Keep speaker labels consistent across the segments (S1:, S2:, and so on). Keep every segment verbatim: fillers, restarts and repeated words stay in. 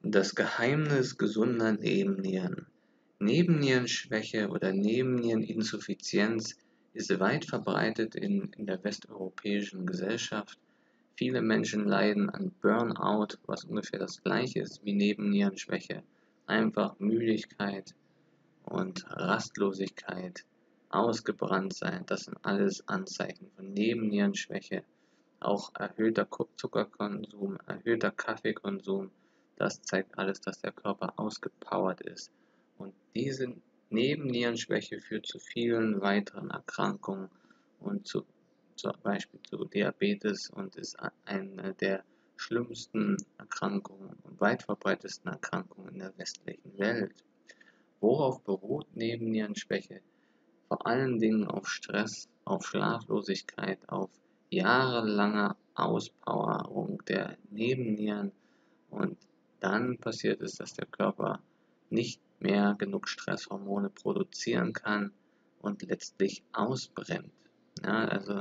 S1: Das Geheimnis gesunder Nebennieren. Nebennierenschwäche oder Nebenniereninsuffizienz ist weit verbreitet in, in der westeuropäischen Gesellschaft. Viele Menschen leiden an Burnout, was ungefähr das gleiche ist wie Nebennierenschwäche. Einfach Müdigkeit und Rastlosigkeit, ausgebrannt sein, das sind alles Anzeichen von Nebennierenschwäche. Auch erhöhter Zuckerkonsum, erhöhter Kaffeekonsum, das zeigt alles, dass der Körper ausgepowert ist. Und diese Nebennierenschwäche führt zu vielen weiteren Erkrankungen und zu, zum Beispiel zu Diabetes und ist eine der schlimmsten Erkrankungen und weit verbreitetsten Erkrankungen in der westlichen Welt. Worauf beruht Nebennierenschwäche? Vor allen Dingen auf Stress, auf Schlaflosigkeit, auf jahrelange Auspowerung der Nebennieren, und dann passiert es, dass der Körper nicht mehr genug Stresshormone produzieren kann und letztlich ausbrennt. Ja, also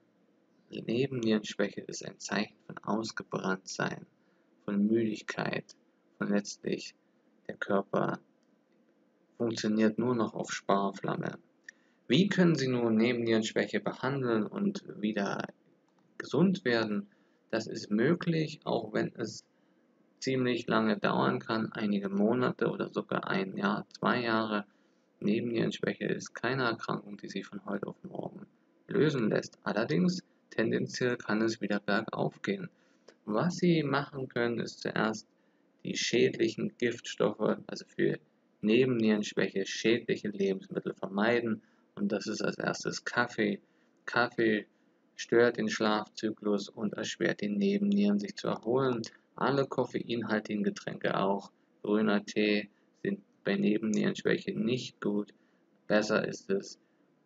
S1: Nebennierenschwäche ist ein Zeichen von Ausgebranntsein, von Müdigkeit, von letztlich der Körper funktioniert nur noch auf Sparflamme. Wie können Sie nun Nebennierenschwäche behandeln und wieder gesund werden? Das ist möglich, auch wenn es ziemlich lange dauern kann, einige Monate oder sogar ein Jahr, zwei Jahre. Nebennierenschwäche ist keine Erkrankung, die sich von heute auf morgen lösen lässt. Allerdings, tendenziell kann es wieder bergauf gehen. Was Sie machen können, ist zuerst die schädlichen Giftstoffe, also für Nebennierenschwäche schädliche Lebensmittel vermeiden. Und das ist als erstes Kaffee. Kaffee stört den Schlafzyklus und erschwert den Nebennieren, sich zu erholen. Alle koffeinhaltigen Getränke, auch grüner Tee, sind bei Nebennierenschwäche nicht gut. Besser ist es,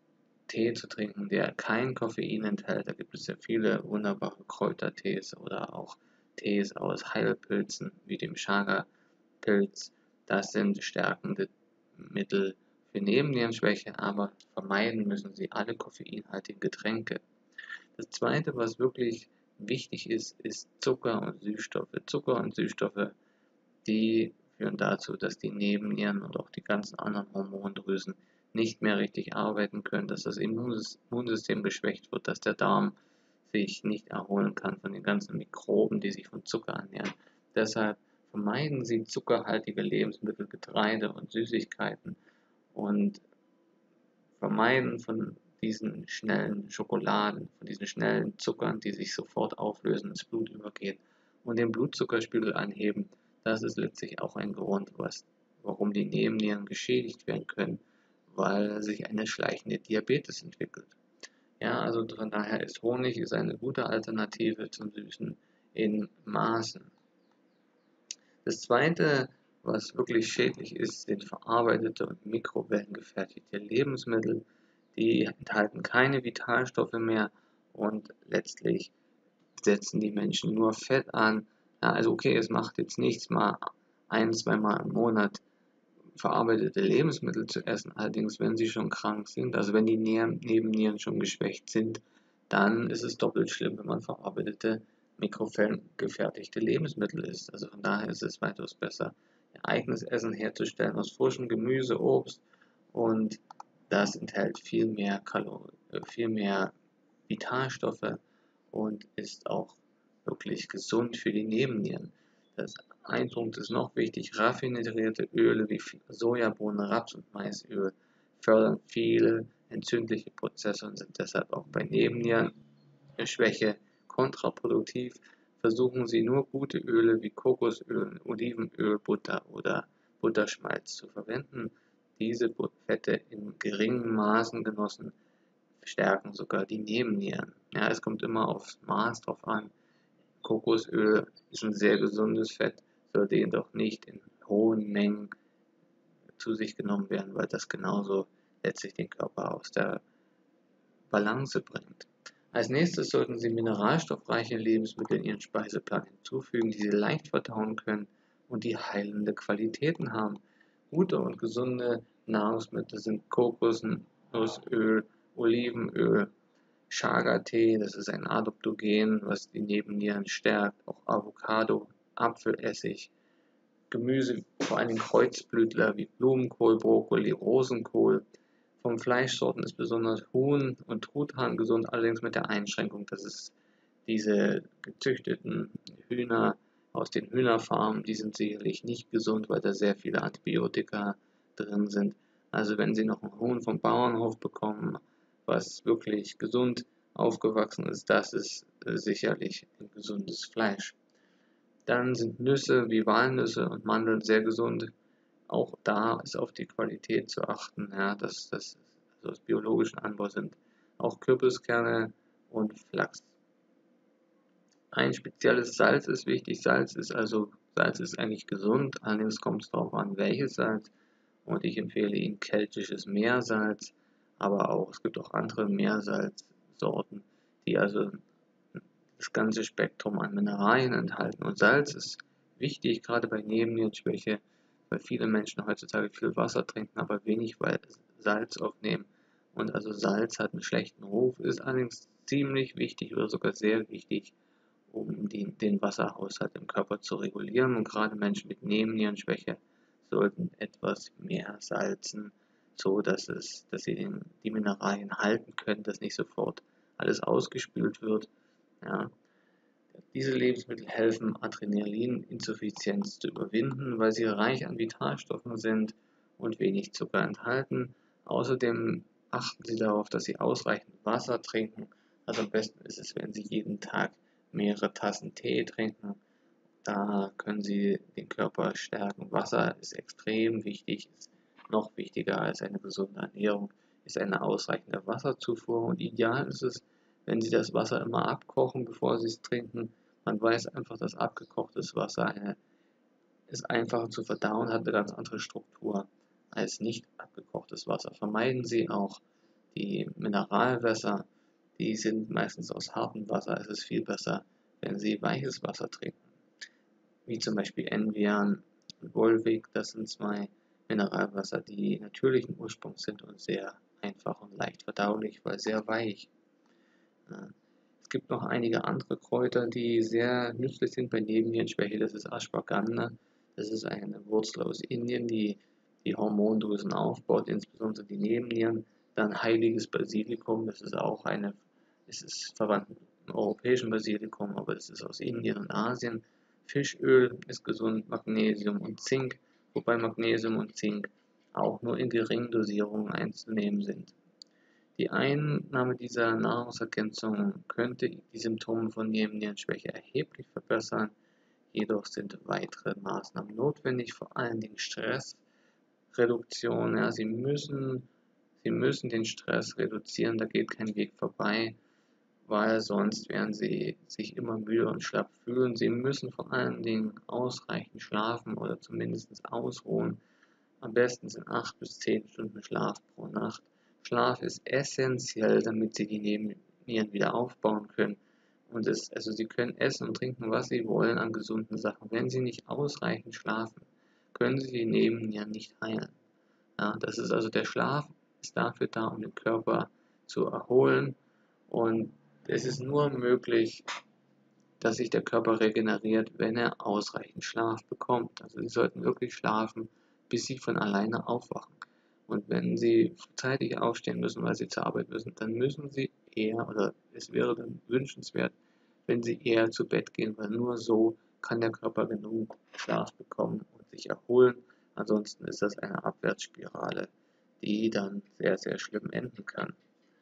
S1: Tee zu trinken, der kein Koffein enthält. Da gibt es ja viele wunderbare Kräutertees oder auch Tees aus Heilpilzen wie dem Chaga-Pilz. Das sind stärkende Mittel für Nebennierenschwäche, aber vermeiden müssen Sie alle koffeinhaltigen Getränke. Das zweite, was wirklich wichtig ist, ist Zucker und Süßstoffe. Zucker und Süßstoffe, die führen dazu, dass die Nebennieren und auch die ganzen anderen Hormondrüsen nicht mehr richtig arbeiten können, dass das Immunsystem geschwächt wird, dass der Darm sich nicht erholen kann von den ganzen Mikroben, die sich von Zucker ernähren. Deshalb vermeiden Sie zuckerhaltige Lebensmittel, Getreide und Süßigkeiten und vermeiden von diesen schnellen Schokoladen, von diesen schnellen Zuckern, die sich sofort auflösen, ins Blut übergehen und den Blutzuckerspiegel anheben. Das ist letztlich auch ein Grund, was, warum die Nebennieren geschädigt werden können, weil sich eine schleichende Diabetes entwickelt. Ja, also von daher ist Honig ist eine gute Alternative zum Süßen in Maßen. Das zweite, was wirklich schädlich ist, sind verarbeitete und mikrowellengefertigte Lebensmittel. Die enthalten keine Vitalstoffe mehr und letztlich setzen die Menschen nur Fett an. Ja, also okay, es macht jetzt nichts, mal ein, zweimal im Monat verarbeitete Lebensmittel zu essen. Allerdings, wenn sie schon krank sind, also wenn die Nebennieren schon geschwächt sind, dann ist es doppelt schlimm, wenn man verarbeitete, mikrowellengefertigte Lebensmittel isst. Also von daher ist es weitaus besser, eigenes Essen herzustellen aus frischem Gemüse, Obst, und das enthält viel mehr Kalorien, viel mehr Vitalstoffe und ist auch wirklich gesund für die Nebennieren. Das ein Punkt ist noch wichtig: raffinierte Öle wie Sojabohnen, Raps- und Maisöl fördern viele entzündliche Prozesse und sind deshalb auch bei Nebennierenschwäche kontraproduktiv. Versuchen Sie nur gute Öle wie Kokosöl, Olivenöl, Butter oder Butterschmalz zu verwenden. Diese Fette in geringen Maßen genossen stärken sogar die Nebennieren. Ja, es kommt immer aufs Maß drauf an. Kokosöl ist ein sehr gesundes Fett, sollte jedoch nicht in hohen Mengen zu sich genommen werden, weil das genauso letztlich den Körper aus der Balance bringt. Als nächstes sollten Sie mineralstoffreiche Lebensmittel in Ihren Speiseplan hinzufügen, die Sie leicht verdauen können und die heilende Qualitäten haben. Gute und gesunde Nahrungsmittel sind Kokosnussöl, Olivenöl, Chaga-Tee, das ist ein Adaptogen, was die Nebennieren stärkt, auch Avocado, Apfelessig, Gemüse, vor allem Kreuzblütler wie Blumenkohl, Brokkoli, Rosenkohl. Vom Fleischsorten ist besonders Huhn und Truthahn gesund, allerdings mit der Einschränkung, dass es diese gezüchteten Hühner aus den Hühnerfarmen, die sind sicherlich nicht gesund, weil da sehr viele Antibiotika drin sind. Also wenn Sie noch ein Huhn vom Bauernhof bekommen, was wirklich gesund aufgewachsen ist, das ist äh, sicherlich ein gesundes Fleisch. Dann sind Nüsse wie Walnüsse und Mandeln sehr gesund. Auch da ist auf die Qualität zu achten, ja, dass das also aus biologischen Anbau sind. Auch Kürbiskerne und Flachs. Ein spezielles Salz ist wichtig. Salz ist also Salz ist eigentlich gesund, allerdings kommt es darauf an, welches Salz. Und ich empfehle Ihnen keltisches Meersalz, aber auch es gibt auch andere Meersalzsorten, die also das ganze Spektrum an Mineralien enthalten. Und Salz ist wichtig, gerade bei Nebennierenschwäche, weil viele Menschen heutzutage viel Wasser trinken, aber wenig Salz aufnehmen. Und also Salz hat einen schlechten Ruf, ist allerdings ziemlich wichtig oder sogar sehr wichtig, um die, den Wasserhaushalt im Körper zu regulieren. Und gerade Menschen mit Nebennierenschwäche sollten etwas mehr salzen, so dass, es, dass sie den, die Mineralien halten können, dass nicht sofort alles ausgespült wird. Ja. Diese Lebensmittel helfen, Adrenalininsuffizienz zu überwinden, weil sie reich an Vitalstoffen sind und wenig Zucker enthalten. Außerdem achten Sie darauf, dass Sie ausreichend Wasser trinken. Also am besten ist es, wenn Sie jeden Tag mehrere Tassen Tee trinken. Da können Sie den Körper stärken. Wasser ist extrem wichtig, ist noch wichtiger als eine gesunde Ernährung, ist eine ausreichende Wasserzufuhr. Und ideal ist es, wenn Sie das Wasser immer abkochen, bevor Sie es trinken. Man weiß einfach, dass abgekochtes Wasser eine, ist einfacher zu verdauen, hat eine ganz andere Struktur als nicht abgekochtes Wasser. Vermeiden Sie auch die Mineralwässer, die sind meistens aus hartem Wasser. Es ist viel besser, wenn Sie weiches Wasser trinken, wie zum Beispiel Envian und Volvic. Das sind zwei Mineralwasser, die natürlichen Ursprungs sind und sehr einfach und leicht verdaulich, weil sehr weich. Es gibt noch einige andere Kräuter, die sehr nützlich sind bei Nebennierenschwäche. Das ist Ashwagandha. Das ist eine Wurzel aus Indien, die die Hormondrüsen aufbaut, insbesondere die Nebennieren. Dann heiliges Basilikum, das ist auch eine, es ist verwandt mit dem europäischen Basilikum, aber das ist aus Indien und Asien. Fischöl ist gesund, Magnesium und Zink, wobei Magnesium und Zink auch nur in geringen Dosierungen einzunehmen sind. Die Einnahme dieser Nahrungsergänzungen könnte die Symptome von Nebennierenschwäche erheblich verbessern, jedoch sind weitere Maßnahmen notwendig, vor allen Dingen Stressreduktion. Ja, Sie müssen, Sie müssen den Stress reduzieren, da geht kein Weg vorbei, weil sonst werden Sie sich immer müde und schlapp fühlen. Sie müssen vor allen Dingen ausreichend schlafen oder zumindest ausruhen. Am besten sind acht bis zehn Stunden Schlaf pro Nacht. Schlaf ist essentiell, damit Sie die Nebennieren wieder aufbauen können. Und es, also Sie können essen und trinken, was Sie wollen an gesunden Sachen. Wenn Sie nicht ausreichend schlafen, können Sie die Nebennieren nicht heilen. Ja, das ist also der Schlaf ist dafür da, um den Körper zu erholen. Und es ist nur möglich, dass sich der Körper regeneriert, wenn er ausreichend Schlaf bekommt. Also Sie sollten wirklich schlafen, bis Sie von alleine aufwachen. Und wenn Sie zeitig aufstehen müssen, weil Sie zur Arbeit müssen, dann müssen Sie eher, oder es wäre dann wünschenswert, wenn Sie eher zu Bett gehen, weil nur so kann der Körper genug Schlaf bekommen und sich erholen. Ansonsten ist das eine Abwärtsspirale, die dann sehr, sehr schlimm enden kann.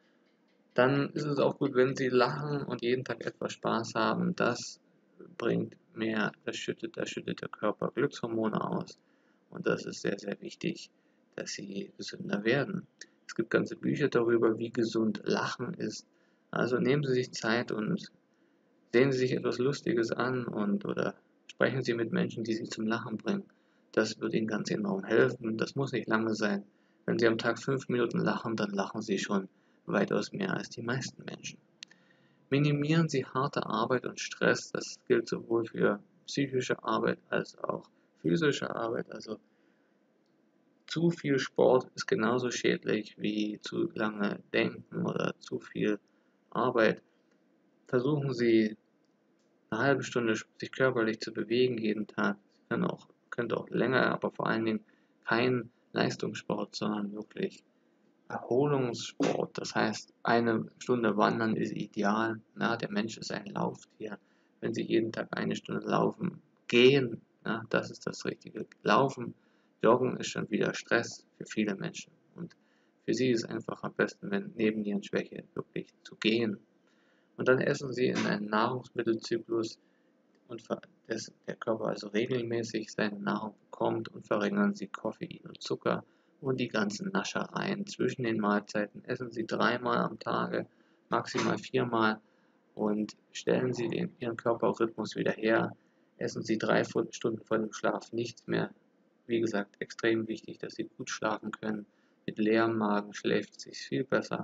S1: Dann ist es auch gut, wenn Sie lachen und jeden Tag etwas Spaß haben. Das bringt mehr, das schüttet, das schüttet der Körper Glückshormone aus. Und das ist sehr, sehr wichtig, dass Sie gesünder werden. Es gibt ganze Bücher darüber, wie gesund Lachen ist. Also nehmen Sie sich Zeit und sehen Sie sich etwas Lustiges an und oder sprechen Sie mit Menschen, die Sie zum Lachen bringen. Das wird Ihnen ganz enorm helfen. Das muss nicht lange sein. Wenn Sie am Tag fünf Minuten lachen, dann lachen Sie schon weitaus mehr als die meisten Menschen. Minimieren Sie harte Arbeit und Stress. Das gilt sowohl für psychische Arbeit als auch physische Arbeit. Also zu viel Sport ist genauso schädlich wie zu lange Denken oder zu viel Arbeit. Versuchen Sie eine halbe Stunde sich körperlich zu bewegen jeden Tag. Sie können auch könnte auch länger, aber vor allen Dingen kein Leistungssport, sondern wirklich Erholungssport. Das heißt, eine Stunde Wandern ist ideal. Na, der Mensch ist ein Lauftier. Wenn Sie jeden Tag eine Stunde laufen, gehen, na, das ist das Richtige. Laufen, Joggen ist schon wieder Stress für viele Menschen. Und für sie ist es einfach am besten, wenn neben ihren Schwäche wirklich zu gehen. Und dann essen sie in einem Nahrungsmittelzyklus und dass der Körper also regelmäßig seine Nahrung bekommt, und verringern Sie Koffein und Zucker und die ganzen Naschereien zwischen den Mahlzeiten. Essen Sie dreimal am Tage, maximal viermal, und stellen Sie den, Ihren Körperrhythmus wieder her. Essen Sie drei Stunden vor dem Schlaf nichts mehr. Wie gesagt, extrem wichtig, dass Sie gut schlafen können. Mit leerem Magen schläft es sich viel besser,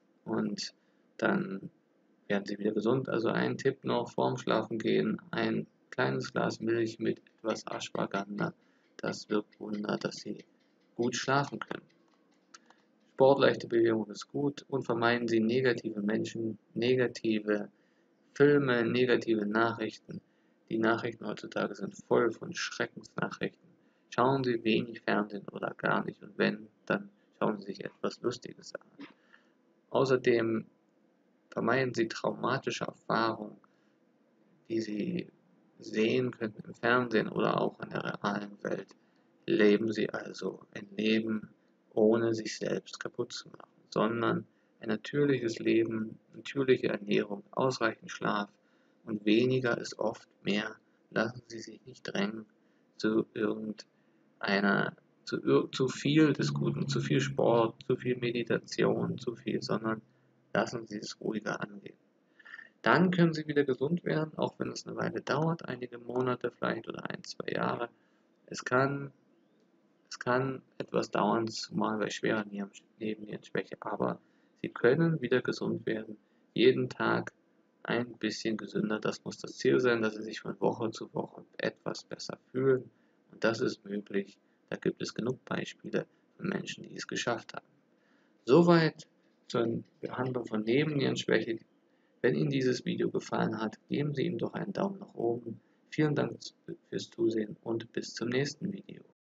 S1: und dann werden Sie wieder gesund. Also ein Tipp noch vorm Schlafengehen: ein kleines Glas Milch mit etwas Ashwagandha. Das wirkt Wunder, dass Sie gut schlafen können. Sportleichte Bewegung ist gut, und vermeiden Sie negative Menschen, negative Filme, negative Nachrichten. Die Nachrichten heutzutage sind voll von Schreckensnachrichten. Schauen Sie wenig Fernsehen oder gar nicht, und wenn, dann schauen Sie sich etwas Lustiges an. Außerdem vermeiden Sie traumatische Erfahrungen, die Sie sehen könnten im Fernsehen oder auch in der realen Welt. Leben Sie also ein Leben, ohne sich selbst kaputt zu machen, sondern ein natürliches Leben, natürliche Ernährung, ausreichend Schlaf, und weniger ist oft mehr. Lassen Sie sich nicht drängen zu irgendeiner, zu, zu viel des Guten, zu viel Sport, zu viel Meditation, zu viel, sondern lassen Sie es ruhiger angehen. Dann können Sie wieder gesund werden, auch wenn es eine Weile dauert, einige Monate vielleicht oder ein, zwei Jahre. Es kann, es kann etwas dauern, zumal bei schwerer Nebennierenschwäche, aber Sie können wieder gesund werden, jeden Tag ein bisschen gesünder. Das muss das Ziel sein, dass Sie sich von Woche zu Woche etwas besser fühlen, und das ist möglich. Da gibt es genug Beispiele von Menschen, die es geschafft haben. Soweit zur Behandlung von Nebennierenschwäche. Wenn Ihnen dieses Video gefallen hat, geben Sie ihm doch einen Daumen nach oben. Vielen Dank fürs Zusehen und bis zum nächsten Video.